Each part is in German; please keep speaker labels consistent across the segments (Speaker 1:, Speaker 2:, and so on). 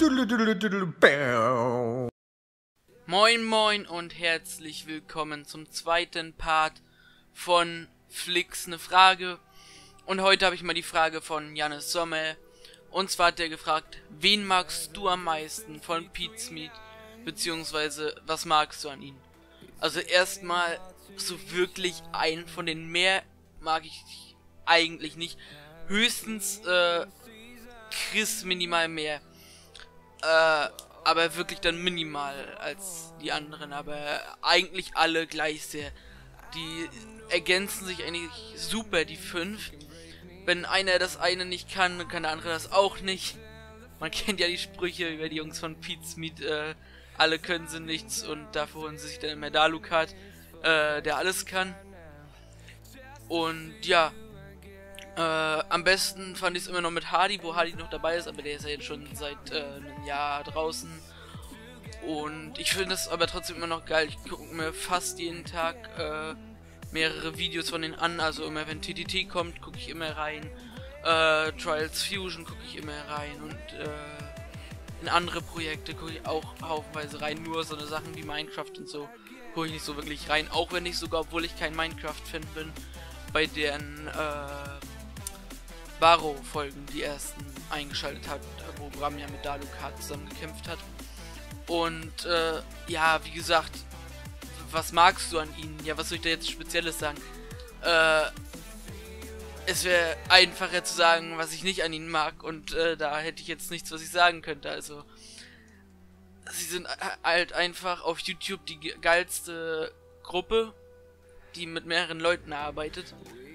Speaker 1: Moin moin und herzlich willkommen zum zweiten Part von Flix ne Frage. Und heute habe ich mal die Frage von Jannis Sommer. Und zwar hat er gefragt, wen magst du am meisten von Pete's Meat? Beziehungsweise, was magst du an ihm? Also erstmal, so wirklich einen von den mehr mag ich eigentlich nicht. Höchstens Chris minimal mehr. Aber wirklich dann minimal als die anderen. Aber eigentlich alle gleich sehr. Die ergänzen sich eigentlich super, die 5. Wenn einer das eine nicht kann, dann kann der andere das auch nicht. Man kennt ja die Sprüche über die Jungs von Pete's Meat, alle können sie nichts und dafür holen sie sich dann immer Dalukat, der alles kann. Und ja, am besten fand ich es immer noch mit Hardy, wo Hardy noch dabei ist, aber der ist ja jetzt schon seit einem Jahr draußen. Und ich finde das aber trotzdem immer noch geil. Ich gucke mir fast jeden Tag mehrere Videos von denen an, also immer wenn TTT kommt, gucke ich immer rein. Trials Fusion gucke ich immer rein und in andere Projekte gucke ich auch haufenweise rein. Nur so eine Sachen wie Minecraft und so gucke ich nicht so wirklich rein. Auch wenn ich sogar, obwohl ich kein Minecraft-Fan bin, bei deren Baro-Folgen die ersten eingeschaltet hat, wo Bram ja mit Dalukat zusammen gekämpft hat. Und ja, wie gesagt, was magst du an ihnen? Ja, was soll ich da jetzt Spezielles sagen? Es wäre einfacher zu sagen, was ich nicht an ihnen mag, und da hätte ich jetzt nichts, was ich sagen könnte. Also, sie sind halt einfach auf YouTube die geilste Gruppe, die mit mehreren Leuten arbeitet.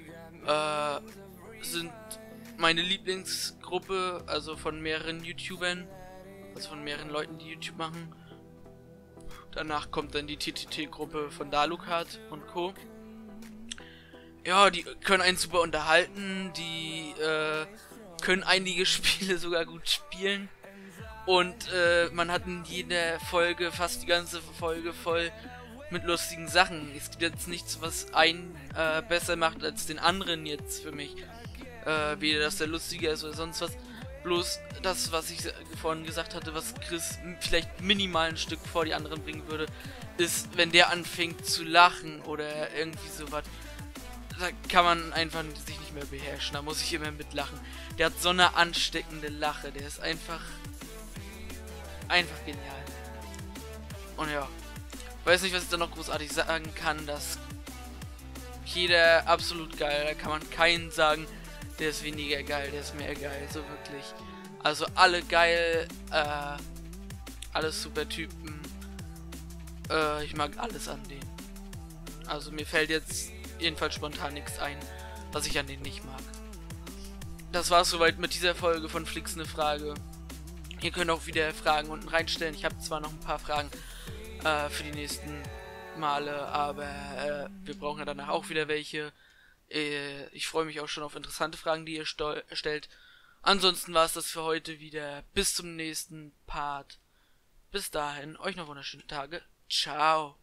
Speaker 1: Sind meine Lieblingsgruppe, also von mehreren YouTubern, also von mehreren Leuten, die YouTube machen. Danach kommt dann die TTT-Gruppe von Dalukat und Co. Ja, die können einen super unterhalten, die können einige Spiele sogar gut spielen. Und man hat in jeder Folge, fast die ganze Folge voll mit lustigen Sachen. Es gibt jetzt nichts, was einen besser macht als den anderen jetzt für mich. Weder dass der lustiger ist oder sonst was. Bloß das, was ich vorhin gesagt hatte, was Chris vielleicht minimal ein Stück vor die anderen bringen würde, ist, wenn der anfängt zu lachen oder irgendwie sowas. Da kann man einfach sich nicht mehr beherrschen, da muss ich immer mitlachen. Der hat so eine ansteckende Lache, der ist einfach genial. Und ja, weiß nicht, was ich da noch großartig sagen kann, dass jeder absolut geil, da kann man keinen sagen, der ist weniger geil, der ist mehr geil, so wirklich. Also alle geil, alles super Typen. Ich mag alles an denen. Also mir fällt jetzt jedenfalls spontan nichts ein, was ich an denen nicht mag. Das war's soweit mit dieser Folge von Flix ne Frage. Ihr könnt auch wieder Fragen unten reinstellen. Ich habe zwar noch ein paar Fragen für die nächsten Male, aber wir brauchen ja danach auch wieder welche. Ich freue mich auch schon auf interessante Fragen, die ihr stellt. Ansonsten war es das für heute wieder. Bis zum nächsten Part. Bis dahin, euch noch wunderschöne Tage. Ciao.